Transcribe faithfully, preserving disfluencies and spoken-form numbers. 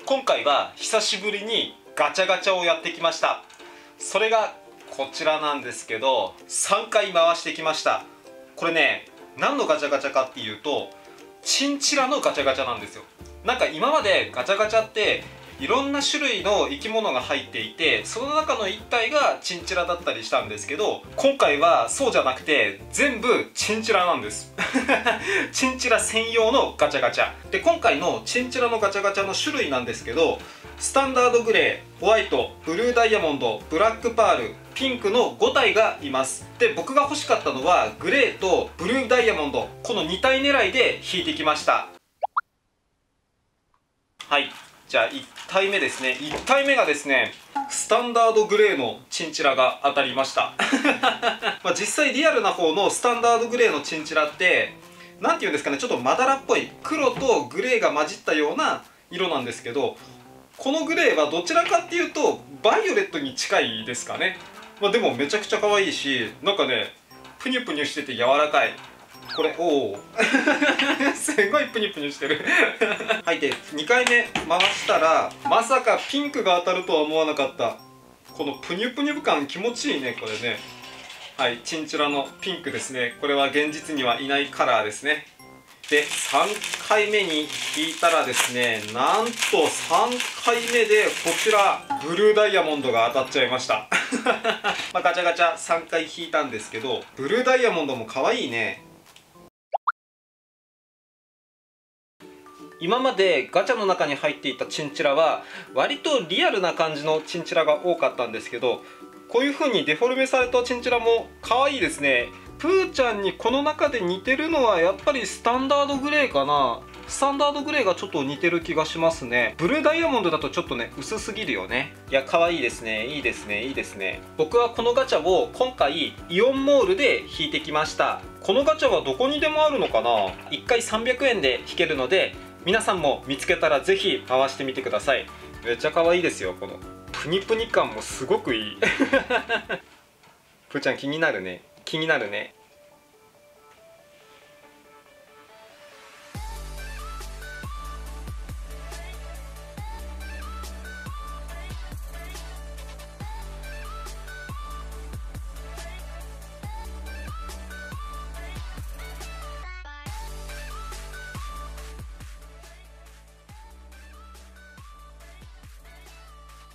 今回は久しぶりにガチャガチャをやってきました。それがこちらなんですけど、さんかい回してきました。これね、何のガチャガチャかっていうとチンチラのガチャガチャなんですよ。なんか今までガチャガチャっていろんな種類の生き物が入っていて、その中のいったいがチンチラだったりしたんですけど、今回はそうじゃなくて全部チンチラなんですチンチラ専用のガチャガチャで、今回のチンチラのガチャガチャの種類なんですけど、スタンダードグレー、ホワイト、ブルーダイヤモンド、ブラックパール、ピンクのごたいがいます。で、僕が欲しかったのはグレーとブルーダイヤモンド、このにたい狙いで引いてきました。はい、じゃあいったいめですね。いったいめがですね、スタンダードグレーのチンチラが当たりましたまあ実際リアルな方のスタンダードグレーのチンチラって何て言うんですかね、ちょっとまだらっぽい黒とグレーが混じったような色なんですけど、このグレーはどちらかっていうとバイオレットに近いですかね。まあ、でもめちゃくちゃ可愛いし、なんかねプニュプニュしてて柔らかい。これおおすごいプニプニしてるはい、でにかいめ回したらまさかピンクが当たるとは思わなかった。このプニュプニュ感気持ちいいね、これね。はい、チンチラのピンクですね。これは現実にはいないカラーですね。でさんかいめに引いたらですね、なんとさんかいめでこちらブルーダイヤモンドが当たっちゃいましたまあガチャガチャさんかい引いたんですけど、ブルーダイヤモンドも可愛いね。今までガチャの中に入っていたチンチラは割とリアルな感じのチンチラが多かったんですけど、こういう風にデフォルメされたチンチラも可愛いですね。プーちゃんにこの中で似てるのはやっぱりスタンダードグレーかな。スタンダードグレーがちょっと似てる気がしますね。ブルーダイヤモンドだとちょっとね薄すぎるよね。いや可愛いですね。いいですね、いいですね。僕はこのガチャを今回イオンモールで引いてきました。このガチャはどこにでもあるのかな。いっかいさんびゃくえんで引けるので、皆さんも見つけたらぜひ回してみてください。めっちゃ可愛いですよ。このプニプニ感もすごくいいプーちゃん気になるね、気になるね。